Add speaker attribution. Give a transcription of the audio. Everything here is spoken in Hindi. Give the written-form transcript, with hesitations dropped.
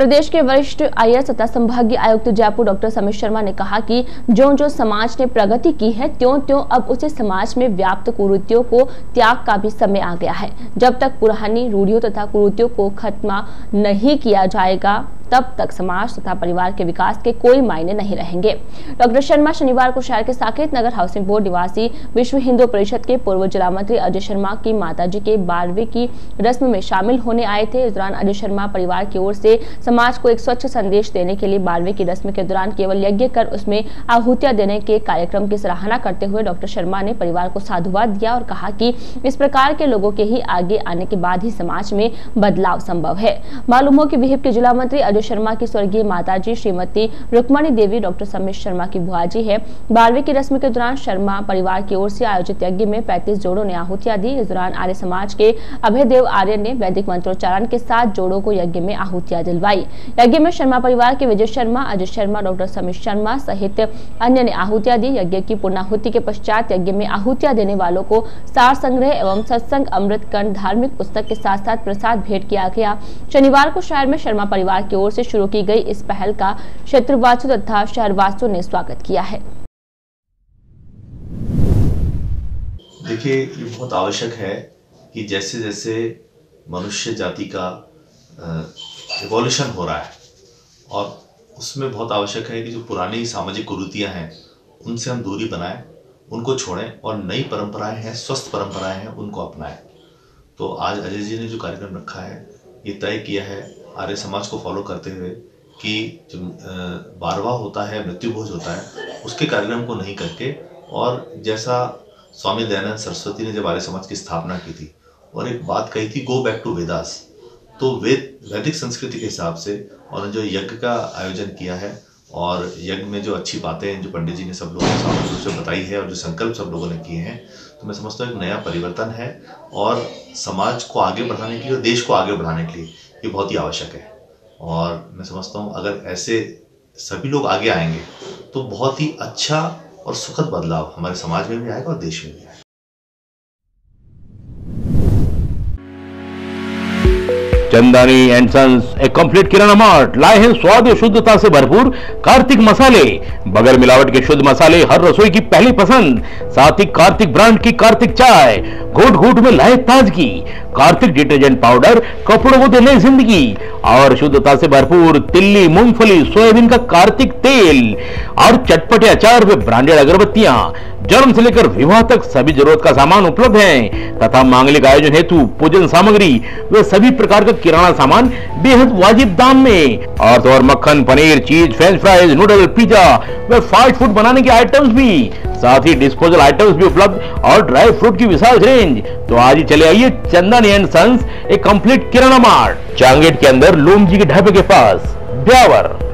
Speaker 1: प्रदेश के वरिष्ठ आईएएस तथा संभागीय आयुक्त जयपुर डॉक्टर समीर शर्मा ने कहा कि जो समाज ने प्रगति की है त्यों अब उसे समाज में व्याप्त कुरीतियों को त्याग का भी समय आ गया है। जब तक पुरानी रूढ़ियों तथा कुरीतियों को खत्म नहीं किया जाएगा तब तक समाज तथा परिवार के विकास के कोई मायने नहीं रहेंगे। डॉक्टर शर्मा शनिवार को शहर के साकेत नगर हाउसिंग बोर्ड निवासी विश्व हिंदू परिषद के पूर्व जिला मंत्री अजय शर्मा की माताजी के 12वीं की रस्म में शामिल होने आए थे। इस दौरान अजय शर्मा परिवार की ओर से समाज को एक स्वच्छ संदेश देने के लिए 12वीं की रस्म के दौरान केवल यज्ञ कर उसमें आहुतियां देने के कार्यक्रम की सराहना करते हुए डॉक्टर शर्मा ने परिवार को साधुवाद दिया और कहा कि इस प्रकार के लोगों के ही आगे आने के बाद ही समाज में बदलाव संभव है। मालूम हो कि विहिप के जिला मंत्री अजय शर्मा की स्वर्गीय माताजी श्रीमती रुक्मणी देवी डॉक्टर समीर शर्मा की बुआजी है। 12वीं की रस्म के दौरान शर्मा परिवार की ओर से आयोजित यज्ञ में 35 जोड़ों ने आहुतियां दी। इस दौरान आर्य समाज के अभयदेव आर्य ने वैदिक मंत्रोच्चारण के साथ जोड़ों को यज्ञ में आहुतियां दिलवाई। यज्ञ में शर्मा परिवार के विजय शर्मा, अजय शर्मा, डॉक्टर समीर शर्मा सहित अन्य ने आहुतियां दी। यज्ञ की पूर्णाहुति के पश्चात यज्ञ में आहुतियां देने वालों को सार संग्रह एवं सत्संग अमृत कंठ धार्मिक पुस्तक के साथ साथ प्रसाद भेंट किया गया। शनिवार को शहर में शर्मा परिवार की ओर से शुरू की गई इस पहल का क्षेत्रवासियों तथा शहरवासियों ने स्वागत किया है।
Speaker 2: देखिए, ये बहुत आवश्यक है कि जैसे जैसे मनुष्य जाति का इवोल्यूशन हो रहा है और उसमें बहुत आवश्यक है कि जो पुरानी सामाजिक कुरीतियां हैं उनसे हम दूरी बनाएं, उनको छोड़ें और नई परंपराएं हैं, स्वस्थ परंपराएं हैं, उनको अपनाएं। तो आज अजय जी ने जो कार्यक्रम रखा है ये तय किया है आर्य समाज को फॉलो करते हुए कि जो 12वां होता है मृत्यु भोज होता है उसके कार्यक्रम को नहीं करके, और जैसा स्वामी दयानंद सरस्वती ने जब आर्य समाज की स्थापना की थी और एक बात कही थी, गो बैक टू वेदास, तो वैदिक संस्कृति के हिसाब से और जो यज्ञ का आयोजन किया है और यज्ञ में जो अच्छी बातें जो पंडित जी ने सब लोगों को सामूहिक रूप से बताई है और जो संकल्प सब लोगों ने किए हैं, तो मैं समझता हूँ एक नया परिवर्तन है और समाज को आगे बढ़ाने के लिए और देश को आगे बढ़ाने के लिए ये बहुत ही आवश्यक है। और मैं समझता हूँ अगर ऐसे सभी लोग आगे आएंगे तो बहुत ही अच्छा और सुखद बदलाव हमारे समाज में भी आएगा और देश में भी आएगा।
Speaker 3: चंदानी एंड सन्स एक कंप्लीट किराना मार्ट लाए हैं स्वाद और शुद्धता से भरपूर कार्तिक मसाले। बगैर मिलावट के शुद्ध मसाले हर रसोई की पहली पसंद। साथ ही कार्तिक ब्रांड की कार्तिक चाय, घूट घूट में लाए ताजगी। कार्तिक डिटर्जेंट पाउडर, कपड़ों को दे नई जिंदगी। और शुद्धता से भरपूर तिल्ली, मूंगफली, सोयाबीन का कार्तिक तेल और चटपटे अचार व ब्रांडेड अगरबत्तियां। जन्म से लेकर विवाह तक सभी जरूरत का सामान उपलब्ध है तथा मांगलिक आयोजन हेतु पूजन सामग्री व सभी प्रकार का किराना सामान बेहद वाजिब दाम में। और तो और मक्खन, paneer, cheese, french fries, noodle, pizza व फास्ट फूड बनाने के आइटम्स भी, साथ ही डिस्पोजल आइटम्स भी उपलब्ध और ड्राई फ्रूट की विशाल रेंज। तो आज ही चले आइए चंदानी एंड सन्स एक कंप्लीट किराना मार्ट, चांगेट के अंदर लोमजी के ढाबे के पास, ब्यावर।